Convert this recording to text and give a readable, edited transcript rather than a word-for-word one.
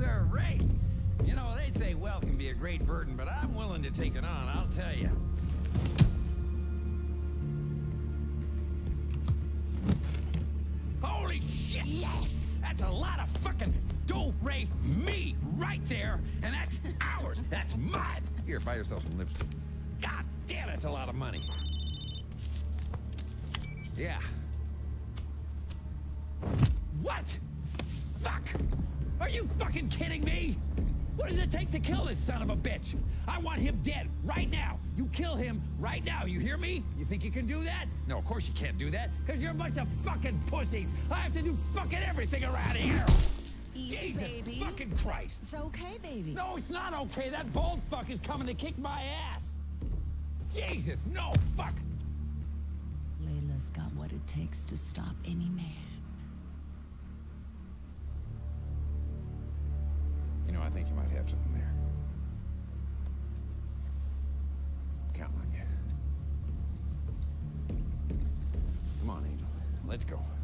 sir-ree. You know, they say wealth can be a great burden, but I'm willing to take it on, I'll tell you. Holy shit! Yes! That's a lot of fucking do-re-mi right there, and that's ours! That's mine! Here, buy yourself some lipstick. God damn, that's a lot of money. Yeah. What? Fuck! Are you fucking kidding me? What does it take to kill this son of a bitch? I want him dead, right now. You kill him right now, you hear me? You think you can do that? No, of course you can't do that, because you're a bunch of fucking pussies. I have to do fucking everything around here. Easy, Jesus baby. fucking Christ. It's okay, baby. No, it's not okay. That bald fuck is coming to kick my ass. Jesus, no, fuck. Layla's got what it takes to stop any man. You know, I think you might have something there. Counting on you. Come on, Angel. Let's go.